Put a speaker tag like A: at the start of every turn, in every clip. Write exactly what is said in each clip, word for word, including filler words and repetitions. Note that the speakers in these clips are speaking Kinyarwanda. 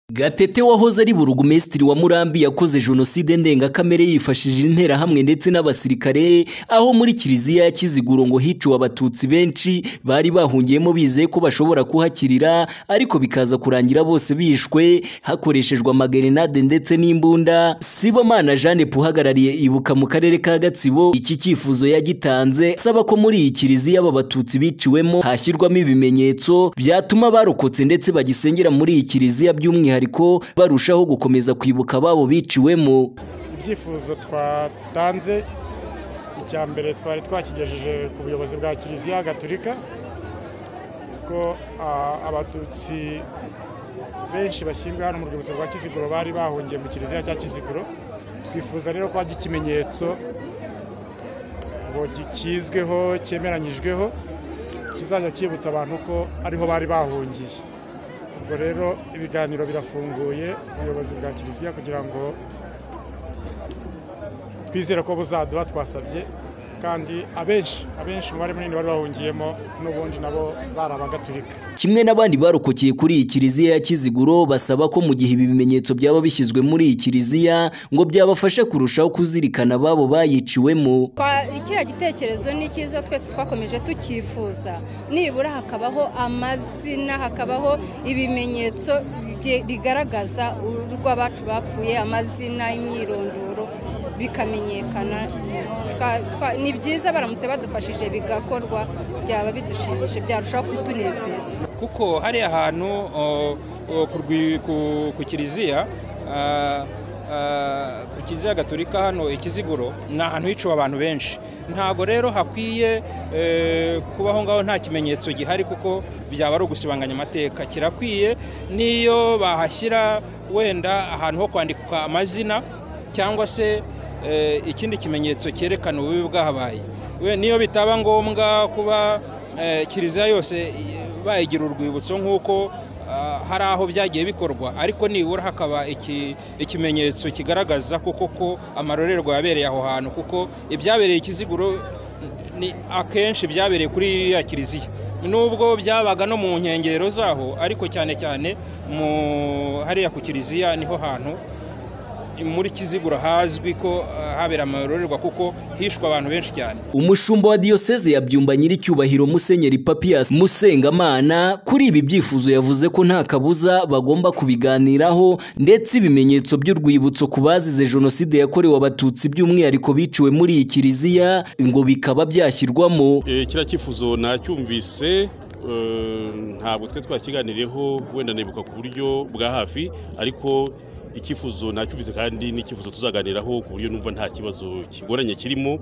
A: Gatete wahoze ari burugumesitiri wa Murambi yakoze jenoside ndengakamere yifashishije interahamwe ndetse n'abasirikare, aho muri kiliziya ya Kiziguro ngo hiciwe abatutsi benshi bari bahungiyemo bizeye ko bashobora kuhakirira, ariko bikaza kurangira bose bishwe hakoreshejwe amagerenade ndetse n'imbunda. Sibomana Jeanne uhagarariye Ibuka mu karere ka Gatsibo iki cyifuzo yagitanze, saba ko muri iyi kiliziya aba batutsi biciwemo hashyirwamo ibimenyetso byatuma barokotse ndetse bagisengera muri iyi kiliziya by'umwihariko ariko barushaho gukomeza kwibuka babo biciwemo.
B: Ibyifuzo twatanze, icya mbere twari twakigejeje ku buyobozi bwa Kiliziya Gatolika ko abatutsi benshi bashyinguye hano mu rwibutso rwa Kiziguro bari bahungiye mu kiliziya cya Kiziguro. Twifuza rero ko hagira ikimenyetso ngo kizweho cyemeranyijweho kizajya kibutsa abantu ko ariho bari bahungiye. Ubwo rero ibiganiro birafunguye ubuyobozi bwa Kiliziya kugira ngo twizere ko buzaduha twasabye, kandi abenshi abenshi umubare munini bari bahungiyemo n'ubundi nabo bari abagatulika.
A: Kimwe n'abandi barokokeye kuri iyi kiliziya ya Kiziguro basaba ko mu gihe ibi bimenyetso byaba bishyizwe muri iyi kiliziya ngo byabafashe kurushaho kuzirikana babo bayiciwemo.
C: Ikira gitekerezo ni cyiza, twese twakomeje tukifuza, nibura hakabaho amazina, hakabaho ibimenyetso bigaragaza urwo abacu bapfuye, amazina, imyirondoro bikamenyekana. Ni byiza baramutse badufashije bigakorwa, byaba bidushimishije, byarushaho kutunezeza.
D: Kuko hari ahantu ku kiliziya ku kiliziya Gatolika hano Ikiziguro ni ahantu hiciwe abantu benshi. Ntago rero hakwiye kubaho ngaho nta kimenyetso gihari, kuko byaba ari ugusibanganya amateka. Kirakwiye niyo bahashyira wenda ahantu ho kwandika amazina cyangwa se ikindi kimenyetso cyerekana ububi bwahabaye. Niyo bitaba ngombwa kuba kiliziya yose bayigira urwibutso nk'uko hari aho byagiye bikorwa, ariko nibura hakaba ikimenyetso kigaragaza koko ko amarorerwa yabereye aho hantu, kuko ibyabereye Ikiziguro ni akenshi byabereye kuri iriya kiliziya, nubwo byabaga no mu nkengero zaho, ariko cyane cyane mu hariya ku kiliziya niho hantu muri Kiziguro hazwi ko habera amarorerwa, kuko hishwe abantu benshi cyane.
A: Umushumba wa Diyoseze ya Byumba Nyiricyubahiro Musenyeri Papias Musengamana kuri ibi byifuzo yavuze ko nta kabuza bagomba kubiganiraho, ndetse ibimenyetso by'urwibutso ku bazize jenoside yakorewe abatutsi by'umwihariko biciwe muri iyi kiliziya ngo bikaba byashyirwamo.
E: Kira cyifuzo nacyumvise, ntabwo twe twakiganiriyeho, wenda nibuka ku buryo bwa hafi, ariko ikifuzo nacyumvise kandi n'ikifuzo tuzaganiraho ku buryo numva nta kibazo kigoranye kirimo.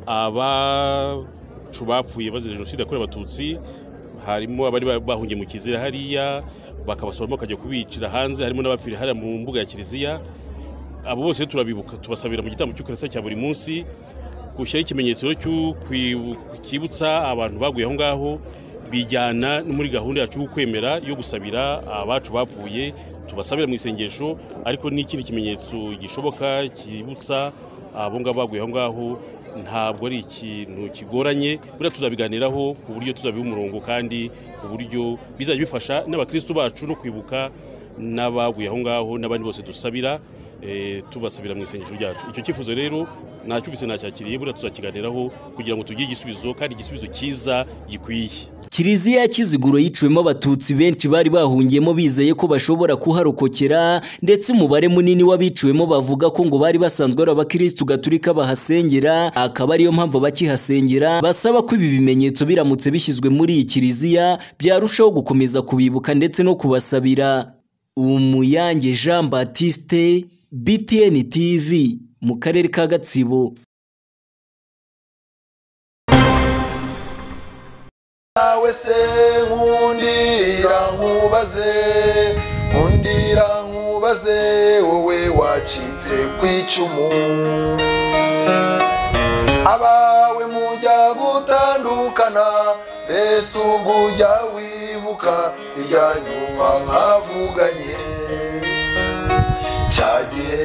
E: Abacu bapfuye bazize jenoside yakorewe abatutsi harimo abari bahungiye mu kiliziya hariya bakabasoramo bakajya kubicira hanze, harimo n'abapfira hariya mu mbuga ya kiliziya. Abo bose turabibuka, tubasabira mu gitambo cy'ukarisa cya buri munsi gushyira ikimenyetso cyibutsa abantu baguye aho ngaho, bijyana muri gahunda yacu yo kwemera yo gusabira abacu bapfuye, tubasabira mu isengesho, ariko n'ikindi kimenyetso gishoboka kibutsa abo ngabo baguye aho ngaho ntabwo ari ikintu kigoranye. Buriya tuzabiganiraho ku buryo tuzabiha umurongo, kandi ku buryo bizajya bifasha n'abakristo bacu no kwibuka n'abaguye aho ngaho n'abandi bose dusabira, tubasabira mu isengesho ryacu. Icyo cyifuzo rero nacyumvise nacyakiriye, buriya tuzakiganiraho kugira ngo tugire igisubizo, kandi igisubizo cyiza gikwiye.
A: Kiliziya ya Kiziguro yiciwemo abatutsi benshi bari bahungiyemo bizeye ko bashobora kuharokokera, ndetse umubare munini w'abiciwemo bavuga ko ngo bari basanzwe ari abakristo Gatolika bahasengera, akaba ariyo mpamvu bakihasengera. Basaba ko ibi bimenyetso biramutse bishyizwe muri iyi kiliziya byarushaho gukomeza kubibuka ndetse no kubasabira. Umuyange Jean Baptiste, B T N T V mu karere ka Gatsibo.
F: Wese nkundira nkubaze nkundira nkubaze wowe wacitse kwicumu, abawe mujya gutandukana, mbese ubwo ujya wibuka irya nyuma mwavuganye, cyagihe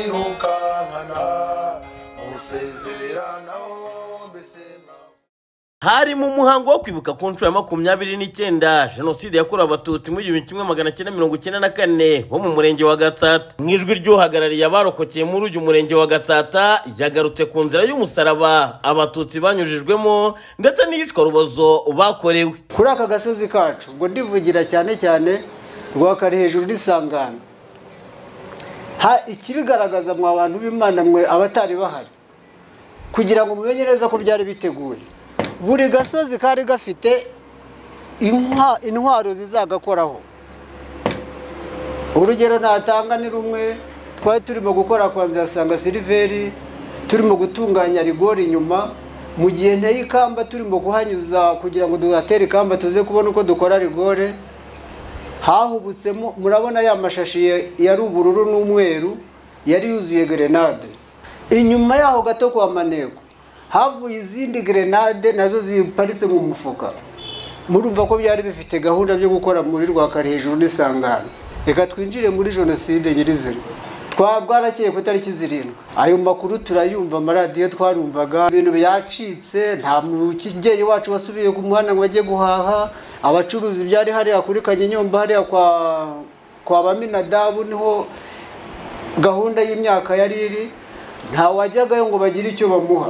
F: babirukankana musezeranaho mbese
G: hari mu muhango wo kwibuka ku nshuro ya makumyabiri n'icyenda jenoside yakorewe abatutsi mu gihumbi kimwe magana cyenda mirongo icyenda na kane bo mu murenge wa Gatsata. Mu ijwi ry'uhagarariye abarokokeye muri uyu murenge wa Gatsata yagarutse ku nzira y'umusaraba abatutsi banyujijwemo ndetse n'iyicwa rubozo bakorewe
H: kuri aka gasozi kacu. Ubwo ndivugira cyane cyane rwakari hejuru risangana. Ha ikibigaragaza mu abantu b'Imana mwe abatari bahari kugira ngo mumenye neza ko byari biteguye. Buri gasozi kari gafite inka intwaro zizagakoraho. Urugero natanga ni rumwe twari turimo gukora kwanza yasanga Silveri, turimo gutunganya rigori inyuma mu gihe nteye ikamba turimo kuhanyuza kugira ngo duhatere ikamba tuze kubona uko dukora rigore. Hahubutsemo murabona ya mashashi yari ubururu n'umweru yari yuzuye grenade. Inyuma yaho gato kwa Maneko havuye izindi grenade nazo ziparitse mu mufuka. Murumva ko byari bifite gahunda byo gukora muri rwakari hejuru n'isangano. Reka twinjire muri jenoside nyirizina. Twabwarakeye ku tariki zirindwi. Ayo makuru turayumva amaradiyo twarumvaga ibintu byacitse, nta mukigeye wacu wasubiye ku muhanda ngo ajye guhaha. Abacuruzi byari hari kuri Kanyinyomba hari kwa kwa Baminadabu niho gahunda y'imyaka yari iri. Nta wajyagayo ngo bagire icyo bamuha.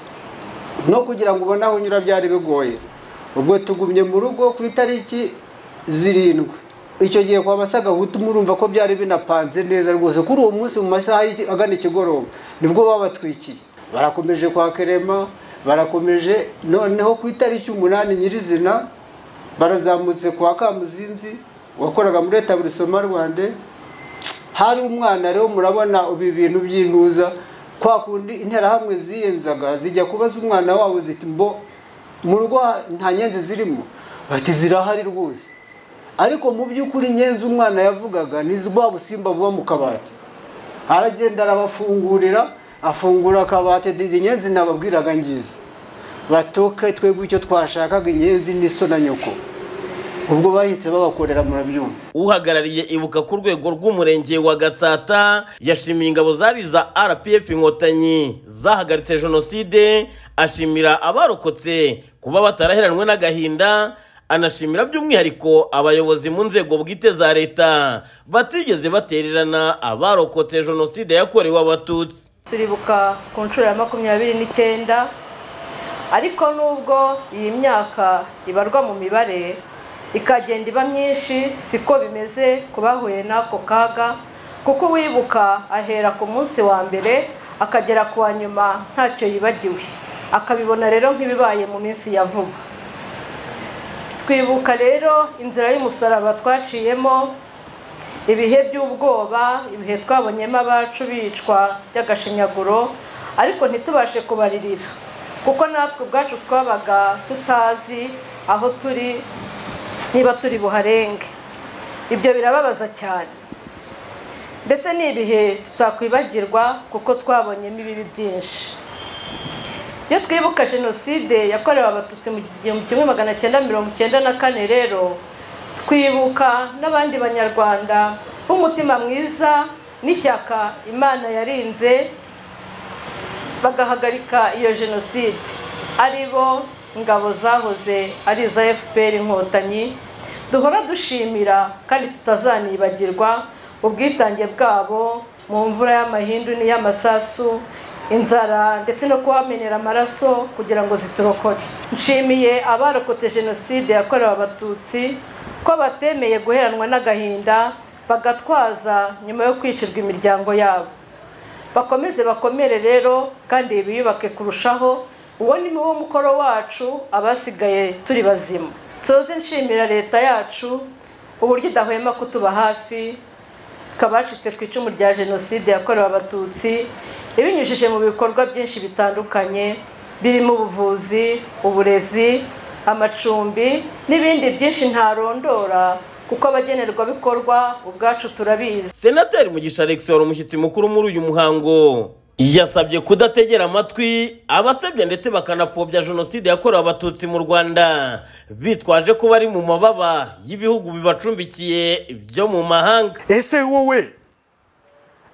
H: No kugira ngo ubone aho unyura byari bigoye. Ubwo tugumye mu rugo ku itariki zirindwi. Icyo gihe kwa Basaga Hutu murumva ko byari binapanze neza rwose. Kuri uwo munsi mu masaha agana ikigoroba nibwo babatwikiye. Barakomeje kwa Kerema, barakomeje noneho ku itariki umunani nyirizina barazamutse kwa Kamuzinzi wakoraga muri Etablissement Rwanda. Hari umwana rero murabona ubi bintu by'intuza kwa kundi intera hamwe ziyenzaga zijya kubaza umwana wabo ziti mbo mu rugo nta nyenzi zirimo, bati zirahari rwose. Ariko mu by'ukuri nyenzi umwana yavugaga nizwa busimba buba mu kabati. Aragenda arabafungurira afungura akabati didi nyenzi nababwiraga ngize batoke twebwe icyo twashakaga inyenzi n'iso na nyoko. Ubwo bahitse babakorera murabyumva.
G: Uhagarariye ibuka ku rwego rw'umurenge wa Gatsata yashimiye ingabo zari za R P F Inkotanyi zahagaritse jenoside, ashimira abarokotse kuba bataraheranwe n'agahinda, anashimira by'umwihariko abayobozi mu nzego bwite za leta batigeze batererana abarokotse jenoside yakorewe abatutsi.
I: Turibuka ku nshuro ya makumyabiri n'icyenda, ariko nubwo iyi myaka ibarwa mu mibare ikagenda iba myinshi siko bimeze kubahuye n'ako kaga, kuko wibuka ahera ku munsi wa mbere akagera ku wa nyuma ntacyo yibagiwe, akabibona rero nk'ibibaye mu minsi ya vuba. Twibuka rero inzira y'umusaraba twaciyemo, ibihe by'ubwoba, ibihe twabonyemo abacu bicwa by'agashinyaguro, ariko ntitubashe kubaririra kuko natwe ubwacu twabaga tutazi aho turi niba turi buharenge. Ibyo birababaza cyane. Mbese ni ibihe tutakwibagirwa kuko twabonyemo ibibi byinshi. Iyo twibuka jenoside yakorewe abatutsi mu gihumbi kimwe magana cyenda mirongo icyenda na kane rero twibuka n'abandi banyarwanda b'umutima mwiza n'ishyaka Imana yarinze bagahagarika iyo jenoside, ari bo ingabo zahoze ari za F P R Inkotanyi. Duhora dushimira kandi tutazanibagirwa ubwitange bwabo mu mvura y'amahindu n'iy'amasasu, inzara ndetse no kubamenera amaraso kugira ngo ziturokore. Nshimiye abarokotse jenoside yakorewe abatutsi ko batemeye guheranwa n'agahinda bagatwaza nyuma yo kwicirwa imiryango yabo. Bakomeze bakomere rero kandi biyubake kurushaho. Uwo ni wo mukoro wacu abasigaye turi bazima. Soze nshimira leta yacu uburyo idahwema kutuba hafi twabacitse ku icumu rya jenoside yakorewe abatutsi, ibinyujije mu bikorwa byinshi bitandukanye birimo ubuvuzi, uburezi, amacumbi n'ibindi byinshi ntarondora kuko abagenerwa bikorwa ubwacu turabizi.
G: Senateri Mugisha Alex wari umushyitsi mukuru muri uyu muhango yasabye kudategera amatwi abasebya ndetse bakanapfobya jenoside yakorewe abatutsi mu Rwanda bitwaje ko bari mu mababa y'ibihugu bibacumbikiye byo mu mahanga.
J: Ese wowe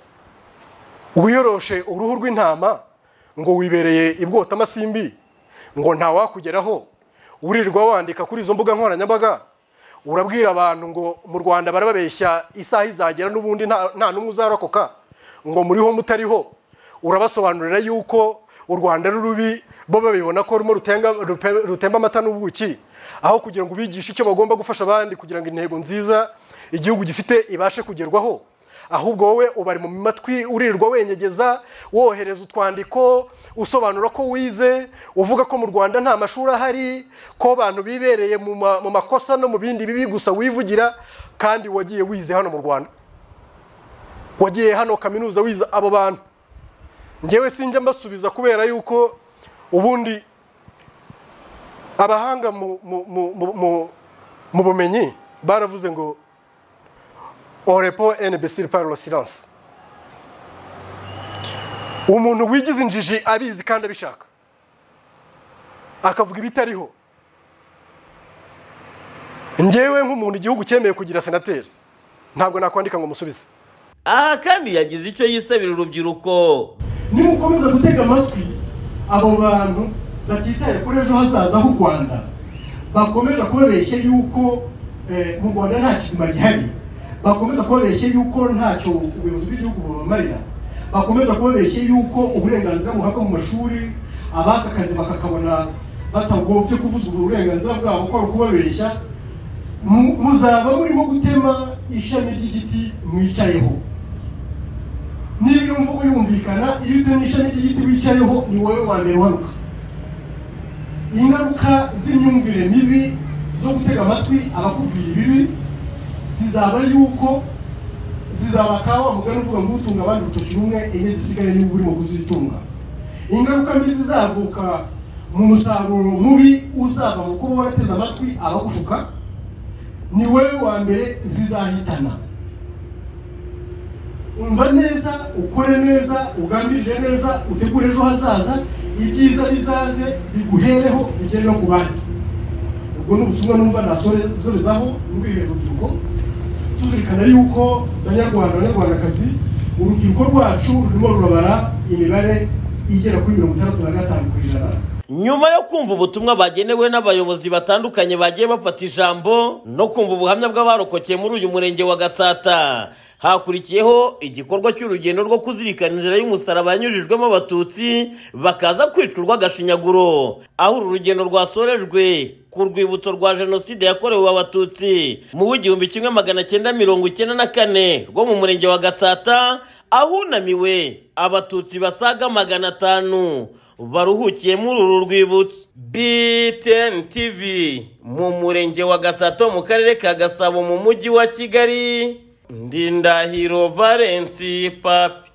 J: wiyoroshe uruhu rw'intama ngo wibereye ibwota amasimbi ngo nta wakugeraho urirwa wandika kuri izo mbuga nkoranyambaga urabwira abantu ngo mu Rwanda barababeshya isaha izagera n'ubundi nta numwe uzarokoka ngo muriho mutariho urabasobanurira yuko u Rwanda rurubi bo babibona ko rumo rutenga rutemba amata n'ubuki aho kugira ngo bigishe icyo bagomba gufasha abandi kugira ngo intego nziza igihugu gifite ibashe kugerwaho ahubwo wowe ubari mu matwi urirwa wenyegeza wohereza utwandiko usobanura ko wize uvuga ko mu Rwanda nta mashuri ahari ko abantu bibereye mu makosa no mu bindi bibi gusa wivugira kandi wagiye wize hano mu Rwanda wagiye hano kaminuza wize abo bantu ngewe sinjya mbasubiza kubera yuko ubundi abahanga mu mu bumenyi baravuze ngo on répond à un imbécile par le silence. Umuntu wigize injiji abizi kandi abishaka akavuga ibitariho. Ngewe nk'umuntu igihugu cyemeye kugira senateri ntabwo nakwandika ngo musubize.
G: Aha kandi yagize icyo yisabira urubyiruko.
K: Nimukomeza gutega amatwi abo bantu batitaye kuri ejo hazaza h'u Rwanda bakomeza kubabeshya yuko mu Rwanda nta kizima gihari, bakomeza kubabeshya yuko ntacyo ubuyobozi bw'igihugu bubamarira, bakomeza kubabeshya yuko uburenganzira buhabwa mu mashuri abaka akazi bakakabona batagobye kuvuza uburenganzira bwabo ko ari ukubabeshya, muzaba murimo gutema ishami ry'igiti mwicayeho. Niba iyo mvugo yumvikana iyo utema ishami ry'igiti wicayeho ni wowe wa mbere waruka. Ingaruka z'imyumvire mibi zo gutega amatwi abakubwira ibibi zizaba yuko zizaba kawa mugana uvuga ngo utunga abandi urutoki rumwe enye zisigaye niba urimo kuzitunga. Ingaruka mbi zizavuka mu musaruro mubi uzava mu kuba warateze amatwi abagushuka ni wowe wa mbere zizahitana. Umva neza, ukore neza, ugambirire neza, utegure ejo hazaza, ibyiza bizaze biguhereho bigere no ku bandi. Ubwo n'ubutumwa numva nasorezaho ngwihe urubyiruko tuzirikana yuko Banyarwanda Banyarwandakazi urubyiruko rwacu rurimo rurabara imibare igera kuri mirongo itandatu na gatanu ku ijana.
G: Nyuma yo kumva ubutumwa bagenewe n'abayobozi batandukanye bagiye bafata ijambo no kumva ubuhamya bw'abarokokeye muri uyu murenge wa Gatsata, hakurikiyeho igikorwa cy'urugendo rwo kuzirikana inzira y'umusaraba yanyujijwemo abatutsi bakaza kwicurwa agashinyaguro, aho uru rugendo rwasorejwe ku rwibutso rwa jenoside yakorewe abatutsi mu w'igihumbi kimwe magana cyenda mirongo icyenda na kane rwo mu murenge wa Gatsata, ahunamiwe abatutsi basaga magana atanu baruhukiye muri uru rwibutso. B T N T V mu murenge wa Gatsata mu karere ka Gasabo mu mujyi wa Kigali, Ndindahiro Valence Papi.